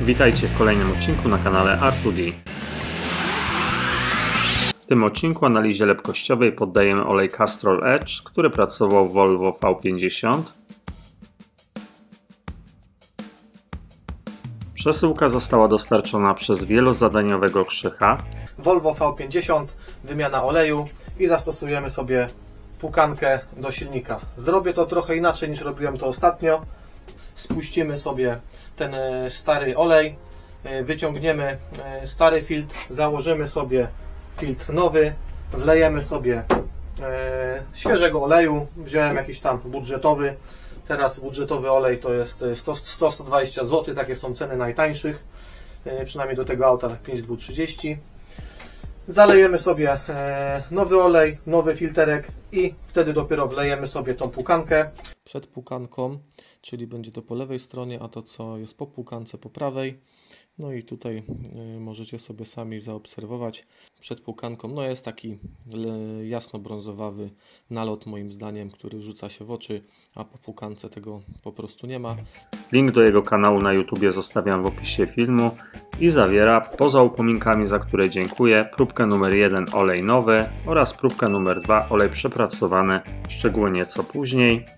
Witajcie w kolejnym odcinku na kanale R2D. W tym odcinku analizie lepkościowej poddajemy olej Castrol Edge, który pracował w Volvo V50. Przesyłka została dostarczona przez wielozadaniowego Krzycha. Volvo V50, wymiana oleju i zastosujemy sobie płukankę do silnika. Zrobię to trochę inaczej niż robiłem to ostatnio. Spuścimy sobie ten stary olej, wyciągniemy stary filtr, założymy sobie filtr nowy, wlejemy sobie świeżego oleju, wziąłem jakiś tam budżetowy. Teraz budżetowy olej to jest 100-120 zł, takie są ceny najtańszych, przynajmniej do tego auta tak 5,230. Zalejemy sobie nowy olej, nowy filterek i wtedy dopiero wlejemy sobie tą płukankę. Przed płukanką, czyli będzie to po lewej stronie, a to co jest po płukance po prawej. No i tutaj możecie sobie sami zaobserwować. Przed płukanką no jest taki jasno-brązowawy nalot moim zdaniem, który rzuca się w oczy, a po płukance tego po prostu nie ma. Link do jego kanału na YouTubie zostawiam w opisie filmu i zawiera, poza upominkami, za które dziękuję, próbkę numer 1 olej nowy oraz próbkę numer 2 olej przepracowany, szczegóły nieco później.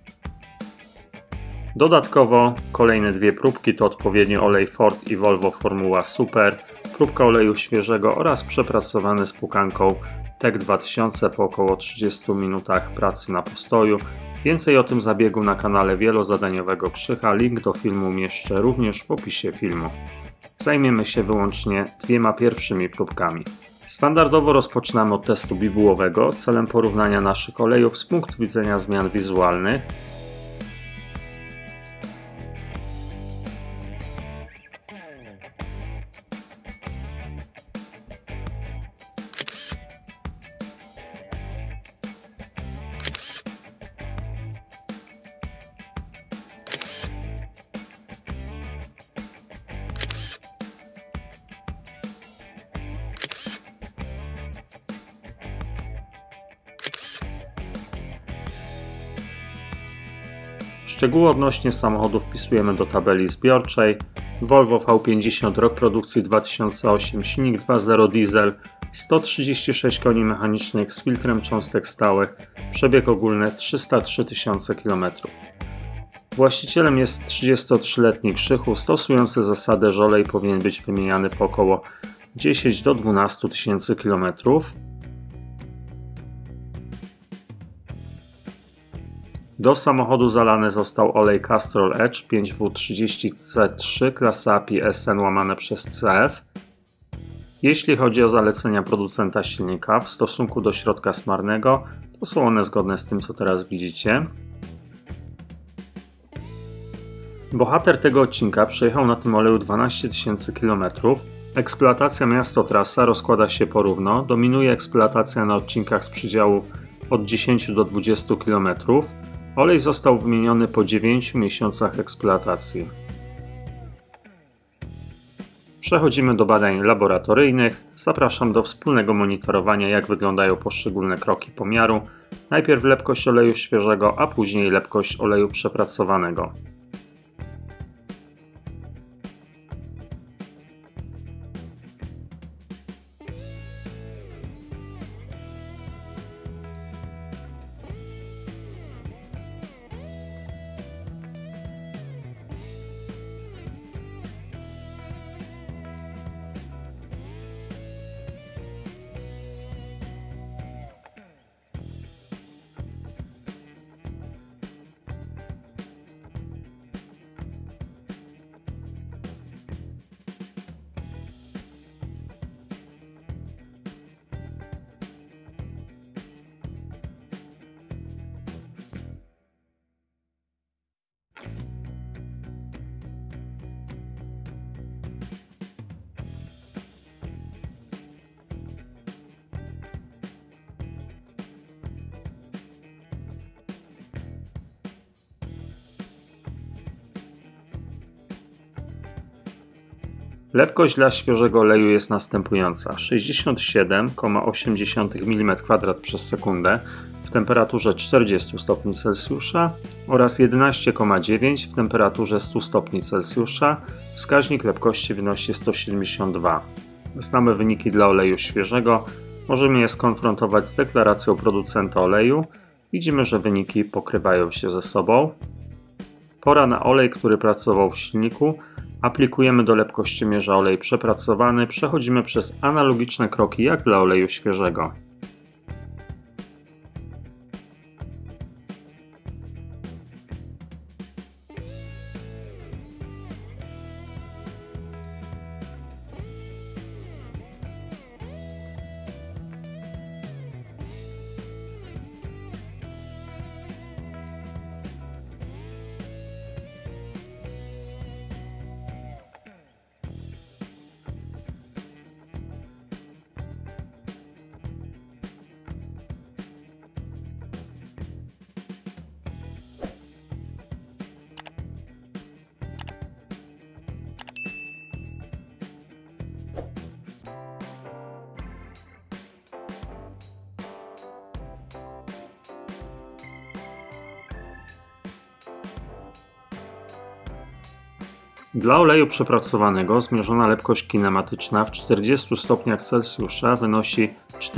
Dodatkowo kolejne dwie próbki to odpowiednio olej Ford i Volvo Formuła Super, próbka oleju świeżego oraz przepracowany z płukanką TEC 2000 po około 30 minutach pracy na postoju. Więcej o tym zabiegu na kanale wielozadaniowego Krzycha, link do filmu umieszczę również w opisie filmu. Zajmiemy się wyłącznie dwiema pierwszymi próbkami. Standardowo rozpoczynamy od testu bibułowego celem porównania naszych olejów z punktu widzenia zmian wizualnych. Szczegóły odnośnie samochodu wpisujemy do tabeli zbiorczej. Volvo V50, rok produkcji 2008, silnik 2.0 diesel, 136 koni mechanicznych z filtrem cząstek stałych, przebieg ogólny 303 000 km. Właścicielem jest 33-letni Krzychu, stosujący zasadę, że olej powinien być wymieniany po około 10 do 12 000 km. Do samochodu zalany został olej Castrol Edge 5W30C3 klasy API SN/CF. Jeśli chodzi o zalecenia producenta silnika w stosunku do środka smarnego, to są one zgodne z tym, co teraz widzicie. Bohater tego odcinka przejechał na tym oleju 12 000 km. Eksploatacja miasto-trasa rozkłada się porówno, dominuje eksploatacja na odcinkach z przedziału od 10 do 20 km. Olej został wymieniony po 9 miesiącach eksploatacji. Przechodzimy do badań laboratoryjnych. Zapraszam do wspólnego monitorowania, jak wyglądają poszczególne kroki pomiaru. Najpierw lepkość oleju świeżego, a później lepkość oleju przepracowanego. Lepkość dla świeżego oleju jest następująca: 67,8 mm2 przez sekundę. w temperaturze 40 stopni Celsjusza oraz 11,9 w temperaturze 100 stopni Celsjusza. Wskaźnik lepkości wynosi 172. Znamy wyniki dla oleju świeżego. Możemy je skonfrontować z deklaracją producenta oleju. Widzimy, że wyniki pokrywają się ze sobą. Pora na olej, który pracował w silniku. Aplikujemy do lepkościomierza olej przepracowany. Przechodzimy przez analogiczne kroki jak dla oleju świeżego. Dla oleju przepracowanego zmierzona lepkość kinematyczna w 40 stopniach Celsjusza wynosi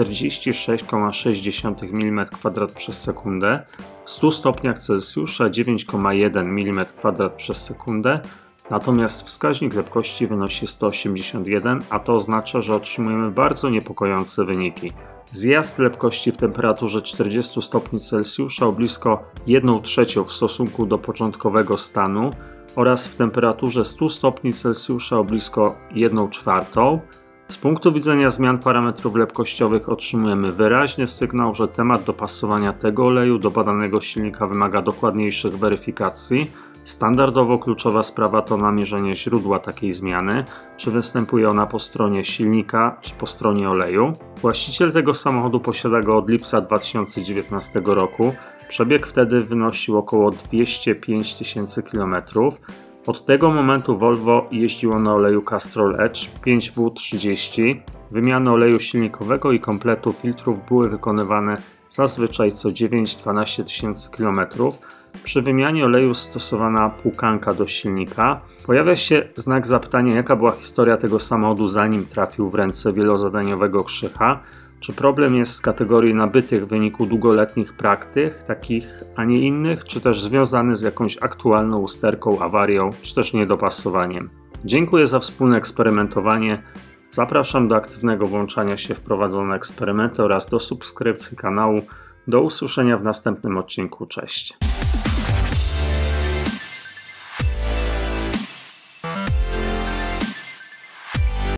46,6 mm2 przez sekundę, w 100 stopniach Celsjusza 9,1 mm2 przez sekundę, natomiast wskaźnik lepkości wynosi 181, a to oznacza, że otrzymujemy bardzo niepokojące wyniki. Zjazd lepkości w temperaturze 40 stopni Celsjusza o blisko 1/3 w stosunku do początkowego stanu oraz w temperaturze 100 stopni Celsjusza o blisko 1/4. Z punktu widzenia zmian parametrów lepkościowych otrzymujemy wyraźny sygnał, że temat dopasowania tego oleju do badanego silnika wymaga dokładniejszych weryfikacji. Standardowo kluczowa sprawa to namierzenie źródła takiej zmiany, czy występuje ona po stronie silnika, czy po stronie oleju. Właściciel tego samochodu posiada go od lipca 2019 roku. Przebieg wtedy wynosił około 205 tysięcy km. Od tego momentu Volvo jeździło na oleju Castrol Edge 5W30. Wymiany oleju silnikowego i kompletu filtrów były wykonywane zazwyczaj co 9-12 tysięcy km. Przy wymianie oleju stosowana płukanka do silnika. Pojawia się znak zapytania, jaka była historia tego samochodu zanim trafił w ręce wielozadaniowego Krzycha. Czy problem jest z kategorii nabytych w wyniku długoletnich praktyk, takich a nie innych, czy też związany z jakąś aktualną usterką, awarią, czy też niedopasowaniem? Dziękuję za wspólne eksperymentowanie. Zapraszam do aktywnego włączania się w prowadzone eksperymenty oraz do subskrypcji kanału. Do usłyszenia w następnym odcinku. Cześć!